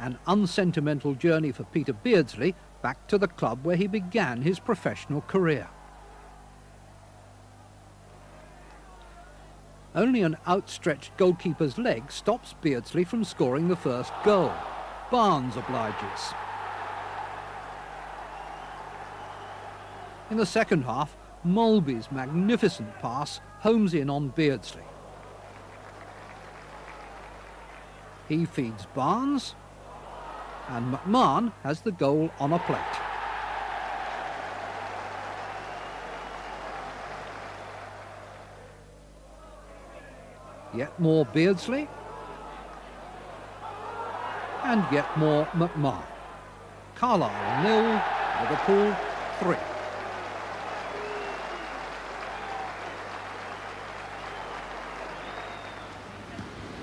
An unsentimental journey for Peter Beardsley back to the club where he began his professional career. Only an outstretched goalkeeper's leg stops Beardsley from scoring the first goal. Barnes obliges. In the second half, Mulby's magnificent pass homes in on Beardsley. He feeds Barnes, and McMahon has the goal on a plate. Yet more Beardsley, and yet more McMahon. Carlisle 0, Liverpool 3.